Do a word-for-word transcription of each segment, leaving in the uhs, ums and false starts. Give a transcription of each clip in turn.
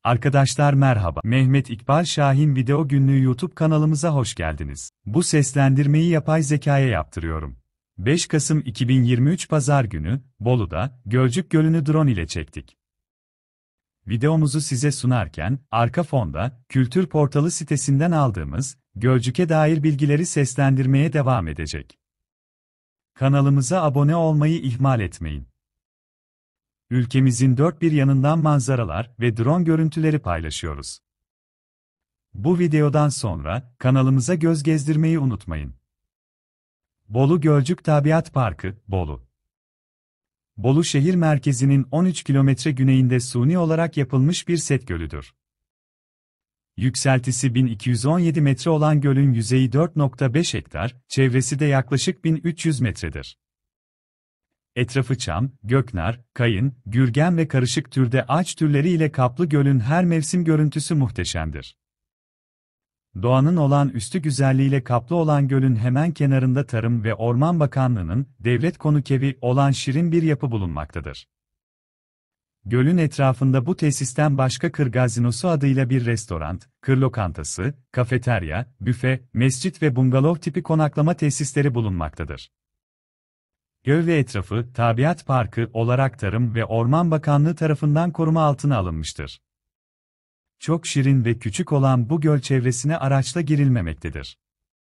Arkadaşlar merhaba. Mehmet İkbal Şahin Video Günlüğü YouTube kanalımıza hoş geldiniz. Bu seslendirmeyi yapay zekaya yaptırıyorum. beş Kasım iki bin yirmi üç Pazar günü, Bolu'da, Gölcük Gölü'nü drone ile çektik. Videomuzu size sunarken, arka fonda, Kültür Portalı sitesinden aldığımız, Gölcük'e dair bilgileri seslendirmeye devam edecek. Kanalımıza abone olmayı ihmal etmeyin. Ülkemizin dört bir yanından manzaralar ve drone görüntüleri paylaşıyoruz. Bu videodan sonra kanalımıza göz gezdirmeyi unutmayın. Bolu Gölcük Tabiat Parkı, Bolu. Bolu şehir merkezinin on üç kilometre güneyinde suni olarak yapılmış bir set gölüdür. Yükseltisi bin iki yüz on yedi metre olan gölün yüzeyi dört nokta beş hektar, çevresi de yaklaşık bin üç yüz metredir. Etrafı çam, göknar, kayın, gürgen ve karışık türde ağaç türleri ile kaplı gölün her mevsim görüntüsü muhteşemdir. Doğanın olağanüstü güzelliğiyle kaplı olan gölün hemen kenarında Tarım ve Orman Bakanlığı'nın devlet konukevi olan şirin bir yapı bulunmaktadır. Gölün etrafında bu tesisten başka Kır Gazinosu adıyla bir restoran, kır lokantası, kafeterya, büfe, mescit ve bungalov tipi konaklama tesisleri bulunmaktadır. Göl ve etrafı, Tabiat Parkı olarak Tarım ve Orman Bakanlığı tarafından koruma altına alınmıştır. Çok şirin ve küçük olan bu göl çevresine araçla girilmemektedir.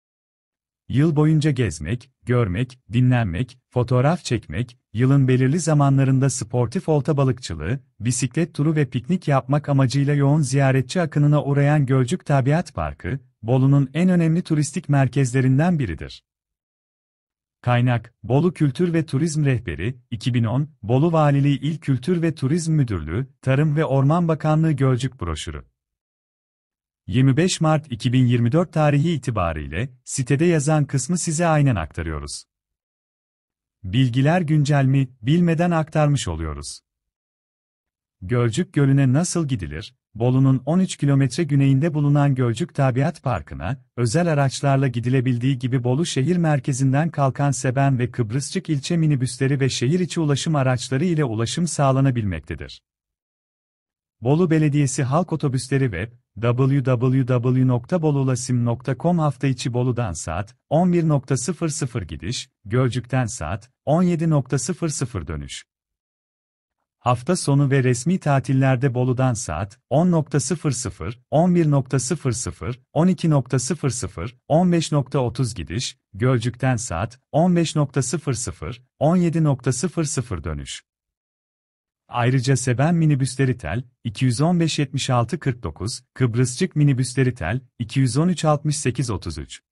Yıl boyunca gezmek, görmek, dinlenmek, fotoğraf çekmek, yılın belirli zamanlarında sportif olta balıkçılığı, bisiklet turu ve piknik yapmak amacıyla yoğun ziyaretçi akınına uğrayan Gölcük Tabiat Parkı, Bolu'nun en önemli turistik merkezlerinden biridir. Kaynak: Bolu Kültür ve Turizm Rehberi, iki bin on, Bolu Valiliği İl Kültür ve Turizm Müdürlüğü, Tarım ve Orman Bakanlığı Gölcük broşürü. yirmi beş Mart iki bin yirmi dört tarihi itibariyle, sitede yazan kısmı size aynen aktarıyoruz. Bilgiler güncel mi, bilmeden aktarmış oluyoruz. Gölcük Gölü'ne nasıl gidilir? Bolu'nun on üç kilometre güneyinde bulunan Gölcük Tabiat Parkı'na, özel araçlarla gidilebildiği gibi Bolu şehir merkezinden kalkan Seben ve Kıbrısçık ilçe minibüsleri ve şehir içi ulaşım araçları ile ulaşım sağlanabilmektedir. Bolu Belediyesi Halk Otobüsleri web, double-u double-u double-u nokta bolulasim nokta com hafta içi Bolu'dan saat on bir gidiş, Gölcük'ten saat on yedi dönüş. Hafta sonu ve resmi tatillerde Bolu'dan saat on on bir on iki on beş otuz gidiş, Gölcük'ten saat on beş on yedi dönüş. Ayrıca Seben minibüsleri tel iki yüz on beş yetmiş altı kırk dokuz, Kıbrısçık minibüsleri tel iki yüz on üç altmış sekiz otuz üç.